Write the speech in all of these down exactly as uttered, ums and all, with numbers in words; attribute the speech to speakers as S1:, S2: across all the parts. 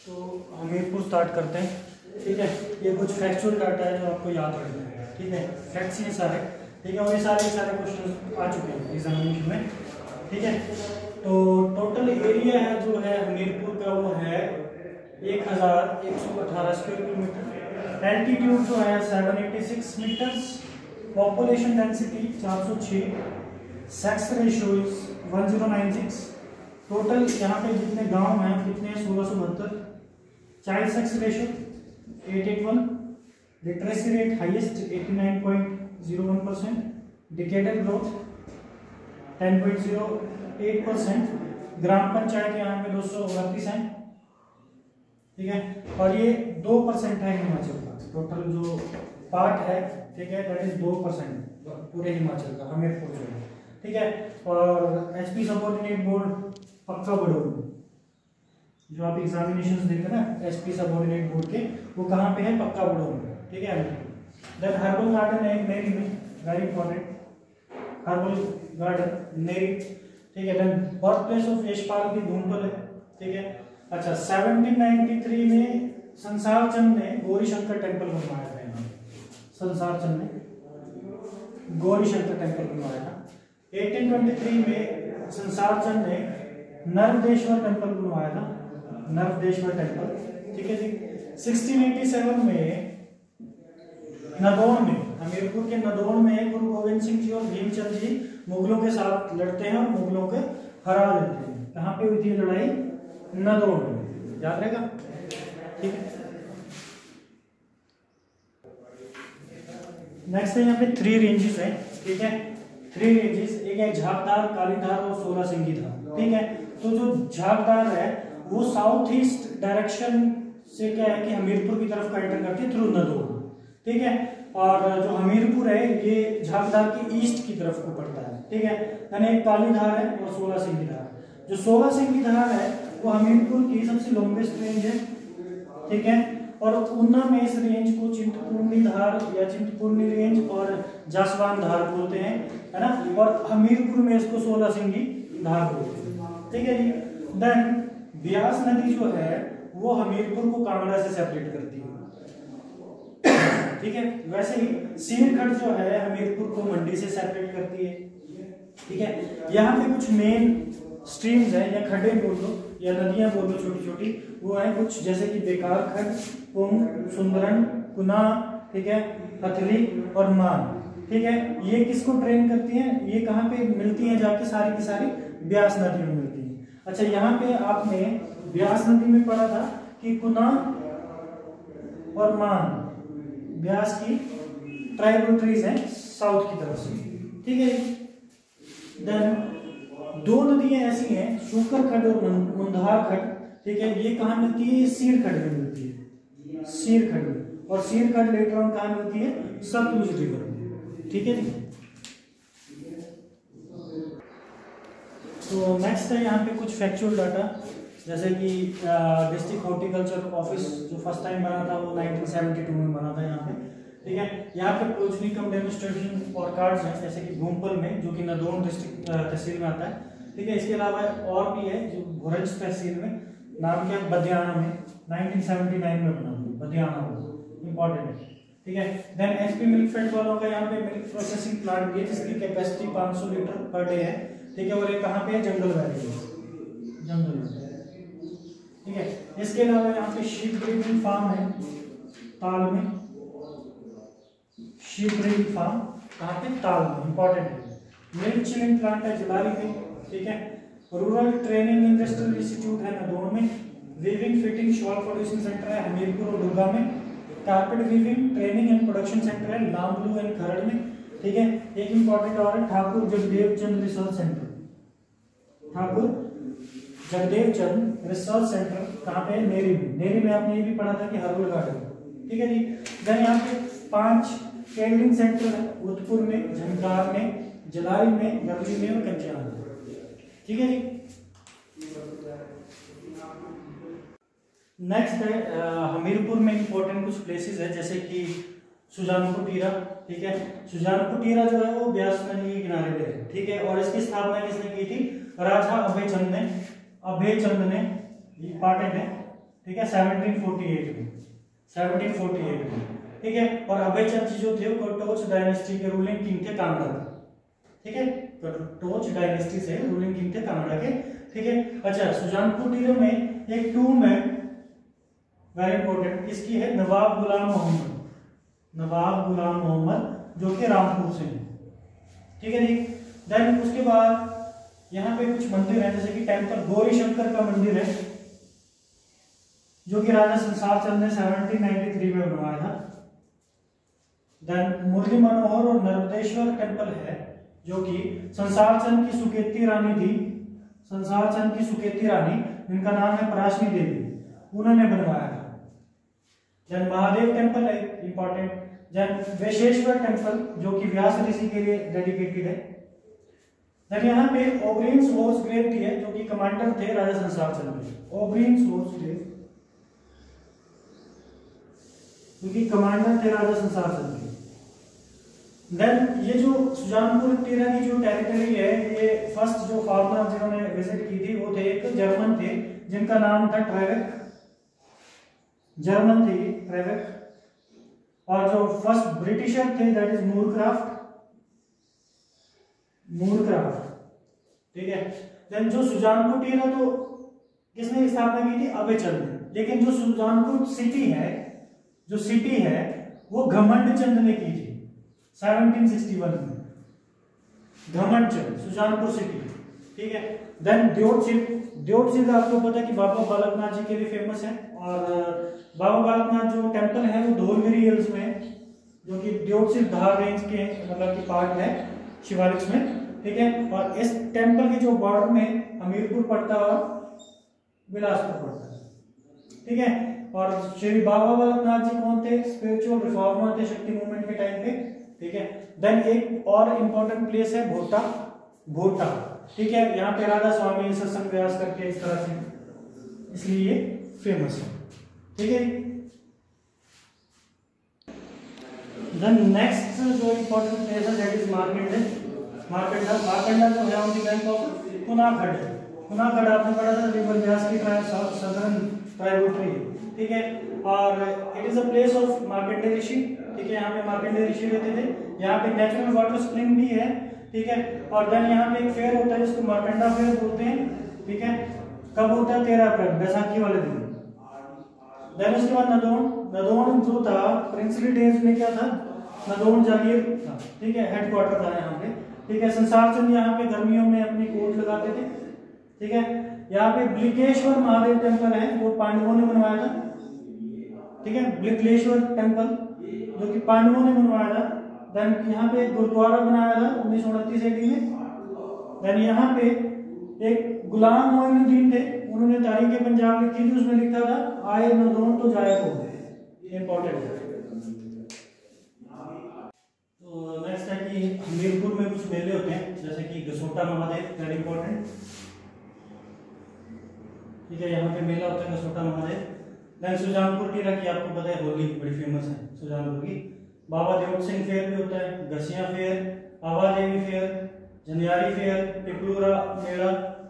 S1: तो हमीरपुर स्टार्ट करते हैं। ठीक है, ये कुछ फैक्चुअल डाटा है जो आपको याद रखना है। ठीक है, फैक्ट्स ये सारे, ठीक है, और ये सारे सारे क्वेश्चन आ चुके हैं एग्जामिनेशन में। ठीक है, तो टोटल एरिया है जो है हमीरपुर का वो है एक हजार एक सौ अठारह स्क्वायर किलोमीटर। एल्टीट्यूड जो है seven eighty six metres. Population density चार सौ छः। Sex ratio is one zero nine six. Total यहाँ पे जितने गांव हैं कितने हैं, सोलह सौ बहत्तर। Child sex ratio eight eight one. Literacy rate highest eighty nine point zero one percent. Decadal growth ten point zero eight percent. ग्राम पंचायत यहाँ पे दो सौ उनतीस है। ठीक है, और ये दो परसेंट है हिमाचल का। टोटल जो पार्ट है, ठीक है, दैट इज दो परसेंट पूरे हिमाचल का, हमीरपुर जो है। ठीक है, और एसपी सबऑर्डिनेट बोर्ड पक्का बड़ौनी, जो आप एग्जामिनेशन देते हैं ना एसपी सबऑर्डिनेट बोर्ड के, वो कहाँ पे है, पक्का बड़ौनी। ठीक है, देन हर्बल गार्डन है नेरी में, very important, herbal garden Neri. ठीक है, then birth place of Yashpal भी धूमपल है। ठीक है, अच्छा, सेवनटीन नाइंटी थ्री में संसार चंद ने गौरी शंकर टेम्पल बनवाया था यहाँ। संसार चंद ने गौरी शंकर टेम्पल बनवाया था। एटीन ट्वेंटी थ्री में संसार चंद ने नर्मदेश्वर टेम्पल बनवाया था, नर्मदेश्वर टेम्पल। ठीक है जी। सिक्सटीन एटी सेवन में नदौन में, हमीरपुर के नदौन में गुरु गोविंद सिंह जी और भीमचंद जी मुगलों के साथ लड़ते हैं और मुगलों को हरा देते हैं। कहाँ पे हुई थी लड़ाई, नदौन में, याद रहेगा। ठीक है, नेक्स्ट है यहाँ पे थ्री रेंजेस है। ठीक है, थ्री रेंजेस, एक है झागदार, कालीधार और सोलह सिंगी धार। ठीक है, तो जो झागदार है वो साउथ ईस्ट डायरेक्शन से क्या है कि हमीरपुर की तरफ एंटर करती है थ्रू नदौन। ठीक है, और जो हमीरपुर है ये झागदार के ईस्ट की तरफ को पड़ता है। ठीक है, यानी एक कालीधार है और सोलह सिंगी धार। जो सोलह सिंगी धार है वो हमीरपुर की सबसे लॉन्गेस्ट रेंज है। ठीक है, और ऊना में इस रेंज को चिंतपूर्णी धार या चिंतपूर्णी रेंज और जासवान धार बोलते हैं, है ना, और हमीरपुर में इसको सोलह सिंगी धार बोलते हैं। ठीक है जी। देन ब्यास नदी जो है वो हमीरपुर को कांगड़ा से सेपरेट करती है। ठीक है, वैसे ही सीरखड़ जो है हमीरपुर को मंडी से सेपरेट करती है। ठीक है, यहाँ पे कुछ मेन स्ट्रीम्स हैं या खड्डे बोल लो या नदियां बोल लो छोटी छोटी, वो है कुछ जैसे कि बेकार खड्ड, पुंग, सुंदरन, कुना, ठीक है, हथली और मान। ठीक है, ये किसको ट्रेन करती हैं, ये कहाँ पे मिलती हैं जाके, सारी की सारी ब्यास नदी में मिलती है। अच्छा, यहाँ पे आपने ब्यास नदी में पढ़ा था कि कुना और मान ब्यास की ट्राइब्यूटरीज हैं साउथ की तरफ से। ठीक है, देन दो नदियां ऐसी हैं, शूकर खड्ड और मुंधार खड्ड। ठीक है, ये कहाँ मिलती है, सीर खड्ड में मिलती है, सीर खड्ड में, और सीर खड्ड लेटर ऑन कहाँ मिलती है, सतलुज रिवर में। ठीक है जी। तो नेक्स्ट है यहाँ पे कुछ फैक्चुअल डाटा, जैसे कि डिस्ट्रिक्ट हॉर्टिकल्चर ऑफिस जो फर्स्ट टाइम बना था वो नाइनटीन सेवेंटी टू में बना था यहाँ पे। ठीक है, यहाँ पे प्रोजनी कम डेमोन्स्ट्रेशन और कार्ड्स हैं, जैसे कि भूमपल में जो कि नदौन डिस्ट्रिक्ट तहसील में आता है। ठीक है, इसके अलावा और भी है जो भोरंज तहसील में, नाम क्या, बदियाना में, नाइनटीन सेवेंटी नाइन में बना था, बदियाना इंपॉर्टेंट है। ठीक है, देन एचपी मिल्कफेड वालों का यहाँ पे मिल्क प्रोसेसिंग प्लांट भी है जिसकी कैपेसिटी पाँच सौ लीटर पर डे है। ठीक है, और ये कहाँ पे है, जंगल वैली में, जंगल में। ठीक है, इसके अलावा यहाँ पे शीप ब्रीडिंग फार्म है ताल में, शीप ब्रीडिंग फार्म कहाँ पे, ताल में, इंपॉर्टेंट है। मिल्क चिलिंग प्लांट है जलारी में। ठीक है, रूरल ट्रेनिंग इंडस्ट्रियल इंस्टीट्यूट है नदौन में। Weaving fitting shawl producing centre है हमीरपुर और दुर्गा में। Carpet weaving training and production centre है लामलू एंड खरड़ में। ठीक है, एक इंपॉर्टेंट और है Thakur Jagdev Chand research centre, Thakur Jagdev Chand research centre कहाँ पे है, नेरी में। नेरी में आपने ये भी पढ़ा था कि हर्बल गार्डन। ठीक है जी। देन यहाँ पे पांच ट्रेनिंग सेंटर है, उदयपुर में, झंकार में, जलारी में, गरली में और कंचियान में। ठीक है जी। नेक्स्ट है हमीरपुर में इंपॉर्टेंट कुछ प्लेसेस है, जैसे कि सुजानपुर टीरा। ठीक है, सुजानपुर टीरा जो है वो ब्यास नदी के किनारे पे है। ठीक है, और इसकी स्थापना किसने की थी, राजा अभय चंद ने। अभय चंद ने, इंपॉर्टेंट है, ठीक है, सेवनटीन फोर्टी एट में, सेवनटीन फोर्टी एट में, ठीक है। और अभय चंद जी जो थे वो टोच डायनेस्टी के रूलिंग किंग थे कांगड़ा के, ठीक है, तो टोच डायनेस्टी से रूलिंग किंग थे कांगड़ा के, ठीक है। अच्छा, सुजानपुर टीले में एक टूम है वेरी इंपॉर्टेंट, इसकी है नवाब गुलाम मोहम्मद, नवाब गुलाम मोहम्मद जो कि रामपुर से है, ठीक है जी। देन उसके बाद यहाँ पे कुछ मंदिर है, जैसे कि टेम्पल गौरी शंकर का मंदिर है जो कि राजा संसार चंद ने सेवनटीन नाइंटी थ्री में बनवाया था। देन मुरली मनोहर और नर्मदेश्वर टेम्पल है जो कि संसार चंद की सुकेती रानी थी, संसार चंद की सुकेती रानी जिनका नाम है पराशनी देवी, उन्होंने बनवाया था। देन महादेव टेम्पल है इंपॉर्टेंट, देन वैशेश्वर टेम्पल जो कि व्यास ऋषि के लिए डेडिकेटेड है। देन यहाँ पे ओब्रिन सोर्स ग्रेव है जो कि कमांडर थे राजा संसार चंद के, ओब्रिन सोर्स ग्रेव क्योंकि कमांडर थे राजा संसार चंद के। देन ये जो सुजानपुर टीला की जो टेरिटरी है, ये फर्स्ट जो फार्मर जिन्होंने विजिट की थी वो थे एक जर्मन थे जिनका नाम था ट्रेवेक, जर्मन थे ट्रेवेक। और जो फर्स्ट ब्रिटिशर थे दैट इज मूरक्राफ्ट, मूरक्राफ्ट, ठीक है। देन जो सुजानपुर टीला तो किसने स्थापना की थी? अभय चंद ने। लेकिन जो सुजानपुर सिटी है, जो सिटी है वो घमंड चंद ने की थी सेवनटीन सिक्सटी वन में, घमंड चंद, सुजानपुर सिटी, ठीक है। देन द्योतसिद्ध, द्योतसिद्ध आपको पता है कि बाबा बालकनाथ जी के लिए फेमस है, और बाबा बालकनाथ जो टेम्पल है वो धौलगिरी हिल्स में है जो कि द्योतसिद्ध धार रेंज के मतलब की पार्ट है शिवालिक में, ठीक है। और इस टेम्पल के जो बॉर्डर में हमीरपुर पड़ता है और बिलासपुर पड़ता है, ठीक है। और श्री बाबा बालकनाथ जी कौन थे? स्पिरिचुअल रिफॉर्मर थे शक्ति मूवमेंट के टाइम पे, ठीक है। देन एक और इंपॉर्टेंट प्लेस है भोटा, भोटा, ठीक है। यहाँ पे राधा स्वामी सत्संग व्यास करके इस तरह से, इसलिए ये फेमस है, ठीक है। देन नेक्स्ट जो इंपॉर्टेंट प्लेस है दैट इज मार्केट है, मार्केट मार्केट जो है on the bank of Kunakhar, Kunakhar आपने पढ़ा था रिवर व्यास की सदर्न ट्राइब्यूटरी, ठीक है। और it is a place of Markandeya Rishi, ठीक है। यहाँ पे मार्कंडेय ऋषि रहते थे। यहाँ पे नेचुरल वाटर स्प्रिंग भी है, ठीक है। और देन यहाँ पे एक फेयर होता है जिसको मार्कंडा फेयर बोलते हैं, ठीक है। कब होता है? तेरह अप्रैल, बैसाखी वाले दिन। देन उसके बाद नदौन, नदौन जो था प्रिंसली डेज में क्या था? नदौन जागीर था, ठीक है, हेडक्वार्टर था यहाँ पे, ठीक है। संसार चंद यहाँ पे गर्मियों में अपनी कोर्ट लगाते थे, ठीक है। यहाँ पे ब्लिकेश्वर महादेव टेम्पल है वो पांडवों ने बनवाया था, ठीक है, ब्लिकेश्वर टेम्पल जो कि पांडवों ने बनवाया था। देन यहाँ पे गुरुद्वारा बनाया था उन्नीस सौ उनतीस ईस्वी में। देन यहाँ पे एक गुलाम मोइनुद्दीन थे, उन्होंने तारीख पंजाब लिखी थी, उसमें लिखा था आए नदौन तो जाए को, इंपॉर्टेंट है। तो नेक्स्ट है कि हमीरपुर में कुछ मेले होते हैं जैसे कि गसोटा महादेव, वेरी इंपॉर्टेंट, ठीक है। यहाँ पे मेला होता है गसोटा महादेव। देन सुजानपुर टीला की आपको पता है होली बड़ी फेमस है सुजानपुर की। बाबा देवत सिंह फेयर भी होता है, घसिया फेयर, आवा देवी फेयर, झंझारी फेयर, पिपलूरा मेला,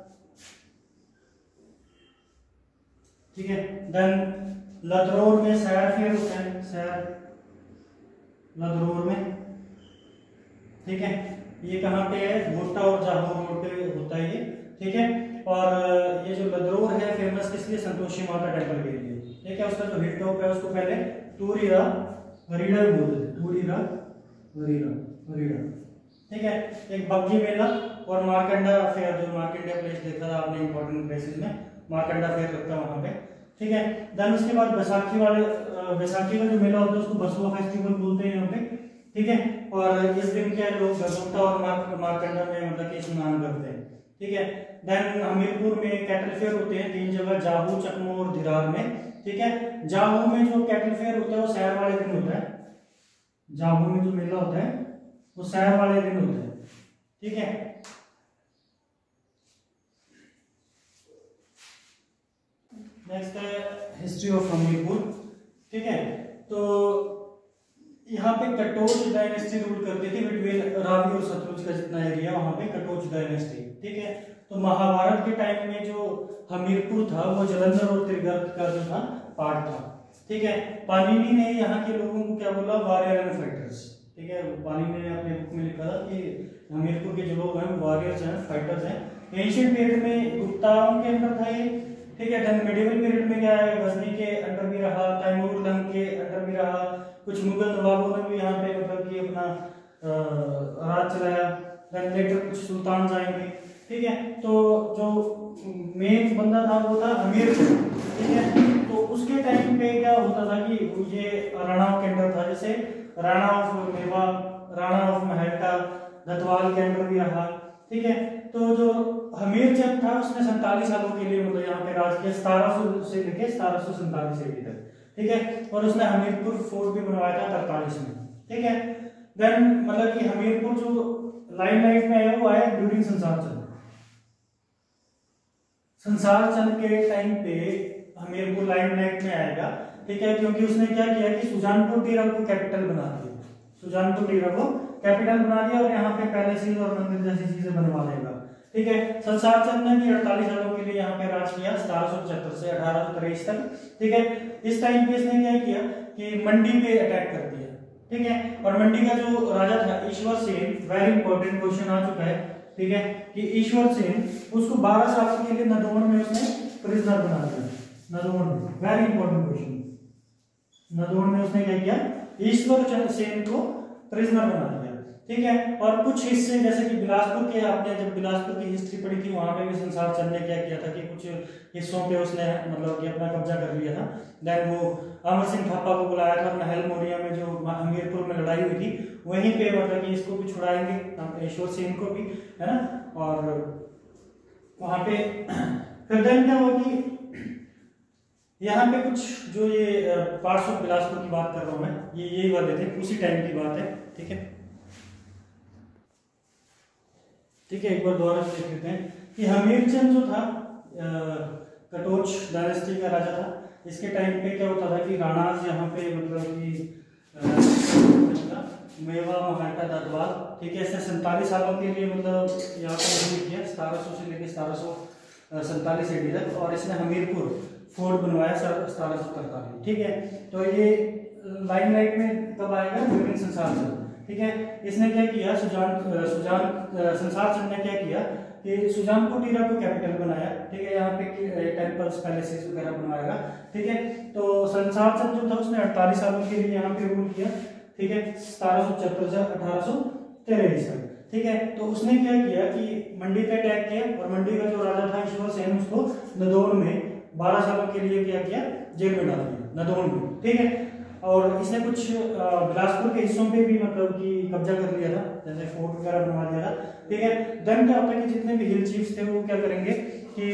S1: ठीक है। देन लदरौर में सैर फेयर होता है, सैर लदरौर में, ठीक है। ये कहाँ पे है? भोटा और जाहोर रोड पे होता है ये, ठीक है। और ये जो लदरौर है फेमस किस लिए? संतोषी माता टेम्पल के लिए, ठीक है। उसका जो हिल टॉप है उसको पहले टूरीरा हरीडा बोलते थे, टूरीरा हरीडा हरीडा, ठीक है। एक बग्गी मेला और मार्कंडा फेयर, जो मार्कंडा प्लेस देखा था आपने इंपॉर्टेंट प्लेसेस में, मार्कंडा फेयर लगता है वहां पे, ठीक है। देन उसके बाद बैसाखी वाले, बैसाखी का जो मेला होता है उसको बसुआ फेस्टिवल बोलते हैं यहाँ पे, ठीक है। और इस दिन क्या लोग गसोटा और मार्कंडा में मतलब कि स्नान करते हैं, ठीक है। देन हमीरपुर में कैटल फेयर होते हैं तीन जगह, जाहू, चकमो और धिरार में, ठीक है। जाहू में जो कैटल फेयर होता है वो शहर वाले दिन होता है, जाहू में जो मेला होता है वो शहर वाले दिन होता है, ठीक है। नेक्स्ट है हिस्ट्री ऑफ हमीरपुर, ठीक है। तो यहाँ पे कटोच डायनेस्टी रूल करती थी बिटवीन रावी और सतलुज का जितना एरिया, वहां पे कटोच डायनेस्टी। ठीक है, तो महाभारत के टाइम में जो हमीरपुर था वो जालंधर और त्रिगर्त का जो था पार्ट था। ठीक है, पाणिनि ने यहाँ के लोगों को क्या बोला, वॉरियर एंड फाइटर्स। ठीक है, पाणिनि ने अपने बुक में लिखा था कि हमीरपुर के जो लोग हैं वॉरियर्स हैं, फाइटर्स हैं। एंशिएंट पीरियड में गुप्ताओं के अंदर था ये। ठीक है, देन मिडिवल पीरियड में क्या है, गजनी के अंडर भी रहा, तैमूर लंग के अंडर भी रहा, कुछ मुगल नवाबों ने भी यहाँ पे मतलब कि अपना राज चलाया। देन लेटर कुछ सुल्तान आएंगे। ठीक है, तो जो मेन बंदा था वो था हमीरपुर। ठीक है, तो उसके टाइम पे क्या होता था कि ये राणाओं के अंडर था, जैसे राणा ऑफ मेवा, राणा ऑफ महलटा, दतवाल के अंडर भी रहा। ठीक है, तो जो हमीरचंद था उसने सैंतालीस सालों के लिए मतलब यहाँ पे राज किया, सतारह सौ से लेके सतारह सौ सैंतालीस ईस्वी तक। ठीक है, और उसने हमीरपुर फोर्ट भी बनवाया था तरतालीस में। ठीक है, देन मतलब कि हमीरपुर जो लाइमलाइट में आया वो आया ड्यूरिंग संसार चंद। संसार चंद के टाइम पे हमीरपुर लाइमलाइट में आएगा। ठीक है, क्योंकि उसने क्या किया कि सुजानपुर डीरा को कैपिटल बना दिया, सुजानपुर डीरा को कैपिटल बना दिया और यहाँ पे पैलेसेस और मंदिर जैसी चीजें बनवा देगा। ठीक है, संसार चंद ने भी अड़तालीस सालों के लिए यहाँ पे राज किया, सतारह सौ पचहत्तर से अठारह सौ तेईस तक। ठीक है, इस टाइम पे इसने क्या किया कि मंडी पे अटैक कर दिया। ठीक है, और मंडी का जो राजा था Ishwar Sen, very important question आ चुका है। ठीक है, कि ईश्वर सेन उसको बारह सालों के लिए नदौन में उसने प्रिजनर बना दिया। नदौन में, वेरी इंपॉर्टेंट क्वेश्चन, नदौन में उसने क्या किया, ईश्वर सेन को प्रिजनर बना दिया। ठीक है, और कुछ हिस्से जैसे कि बिलासपुर के, आपने जब बिलासपुर की हिस्ट्री पढ़ी थी वहां पे भी संसार चंद ने क्या किया था कि कुछ हिस्सों पे उसने मतलब कि अपना कब्जा कर लिया था। देन वो अमर सिंह थापा को बुलाया था महल मोरिया में, जो हमीरपुर में लड़ाई हुई थी वहीं पे, मतलब कि इसको भी छुड़ाएंगे, ईश्वर सेन को भी, है ना। और वहां पे फिर देन क्या हुआ कि यहाँ पे कुछ जो ये पार्ट्स ऑफ बिलासपुर की बात कर रहा हूं मैं, ये यही वाले थे, उसी टाइम की बात है। ठीक है, ठीक है, एक बार दोबारा देख लेते हैं कि हमीरचंद जो था कटोच डायनेस्टी का राजा था। इसके टाइम पे क्या होता था कि राणाज यहाँ पे मतलब कि मेवा, महलटा, दतवाल। ठीक है, इसने सैंतालीस सालों के लिए मतलब यहाँ पे रूल किया, सतारह सौ से लेकर सतारह सौ सैंतालीस एडी तक, और इसने हमीरपुर फोर्ट बनवाया सतारह सौ तरतालीस। ठीक है, तो ये लाइमलाइट में कब आएगा, ड्यूरिंग संसार चंद। ठीक है, इसने क्या किया, सुजान सुजान संसार चंद ने क्या किया कि सुजानपुर डीरा को कैपिटल बनाया। ठीक है, यहाँ पे टेम्पल्स, पैलेसेस वगैरह बनवाएगा। ठीक है, तो संसार चंद जो था उसने अड़तालीस सालों के लिए यहाँ पे रूल किया। ठीक है, सतारह सौ पचहत्तर से अठारह सौ तेरह तक। ठीक है, तो उसने क्या किया कि मंडी पे अटैक किया, और मंडी का जो राजा था ईश्वर सेन उसको नदौन में बारह सालों के लिए क्या किया, जेल में डाल दिया, नदौन में। ठीक है, और इसने कुछ बिलासपुर के हिस्सों पे भी मतलब कि कब्जा कर लिया था, जैसे फोर्ट वगैरह बनवा दिया था। ठीक है, देन क्या होता है कि जितने भी हिल चीफ्स थे वो क्या करेंगे कि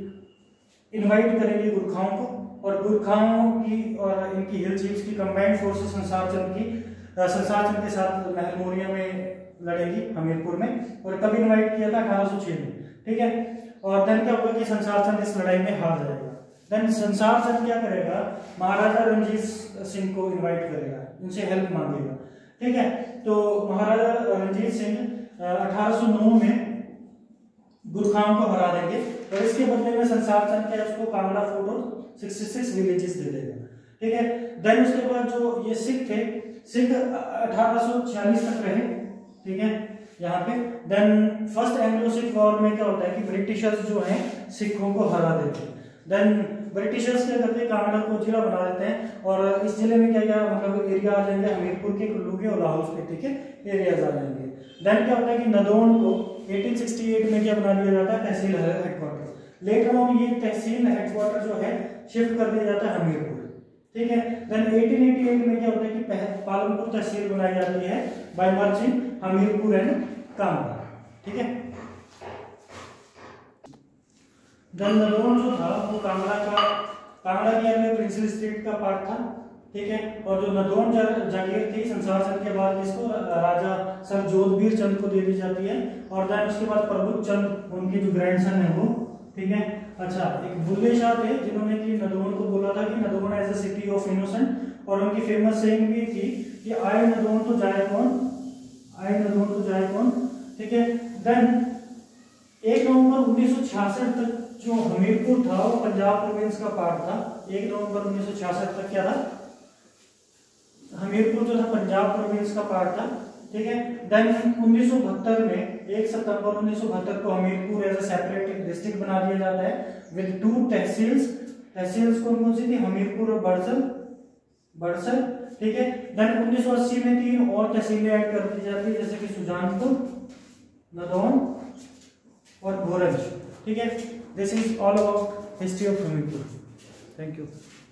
S1: इनवाइट करेंगे गुरखाओं को, और गुरखाओं की और इनकी हिल चीफ्स की कंबाइंड फोर्सेस संसार चंद की संसार चंद के साथ महल मोरिया में लड़ेगी हमीरपुर में, और कब इनवाइट किया था, अठारह सौ छह में। ठीक है, और देन क्या होगा कि संसार चंद इस लड़ाई में हार जाएगा। देन संसार चंद क्या करेगा, महाराजा रणजीत सिंह को इनवाइट करेगा, उनसे हेल्प मांगेगा। ठीक है, तो महाराजा रणजीत सिंह अठारह सौ नौ में गुरखाओं को हरा देंगे, और इसके बदले में संसार चंद क्या उसको कांगड़ा फोर्ट और छियासठ विलेजेस दे देगा। ठीक है, देन उसके बाद जो ये सिख थे, सिख अठारह सौ छियालीस तक रहे। ठीक है, यहाँ पे then first Anglo Sikh war में क्या होता है कि ब्रिटिशर्स जो हैं सिखों को हरा देते हैं। देन ब्रिटिशर्स क्या करते हैं, कांगड़ा को जिला बना देते हैं, और इस जिले में क्या क्या मतलब एरिया आ जाएंगे, हमीरपुर के, कुल्लू के और लाहौल स्पीति के एरियाज आ जाएंगे। देन क्या होता है कि नदौन को अठारह सौ अड़सठ में क्या बना दिया जाता है, तहसील हेडक्वार्टर। लेटर ऑन ये तहसील हेडक्वार्टर जो है शिफ्ट कर दिया जाता है हमीरपुर। ठीक है, देन अठारह सौ अट्ठासी में क्या होता है कि पालमपुर तहसील बनाई जाती है by merging Hamirpur and Kangra. ठीक है, देन नदौन जो था वो कांगड़ा का कांगड़ा के अंदर प्रिंसिपल स्टेट का पार्ट था। ठीक है, और जो नदौन जागीर थी संसार चंद के बाद इसको राजा सर जोधवीर चंद को दे दी जाती है, और देन उसके बाद प्रभु चंद उनके जो ग्रैंडसन है वो। ठीक है, अच्छा, एक बुल्ले शाह थे जिन्होंने कि नदौन को बोला था कि Nadaun as a city of innocent और उनकी फेमस सेइंग भी थी कि आए नदौन तो जाए कौन, आए नदौन तो जाए कौन, ठीक है। देन एक नवंबर उन्नीस सौ छियासठ तक जो हमीरपुर था वो पंजाब प्रोविंस का पार्ट था। एक नवंबर उन्नीस सौ छियासठ तक क्या था, हमीरपुर जो था पंजाब प्रोविंस का पार्ट था, ठीक है। देन उन्नीस सौ बहत्तर में एक सितंबर उन्नीस सौ बहत्तर को Hamirpur as a separate district बना दिया जाता है विद टू तहसील्स। तहसील्स कौन कौन सी थी, हमीरपुर और बड़सर, बड़सर, ठीक है। देन उन्नीस सौ अस्सी में तीन और तहसीलें ऐड कर दी जाती है जैसे कि सुजानपुर, नदौन और भोरंज, ठीक है। This is all about history of Hamirpur. Thank you.